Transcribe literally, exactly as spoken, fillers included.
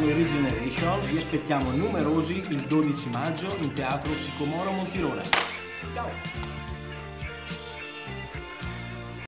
i Regeneration, vi aspettiamo numerosi il dodici maggio in Teatro Sicomoro Montirone. Ciao!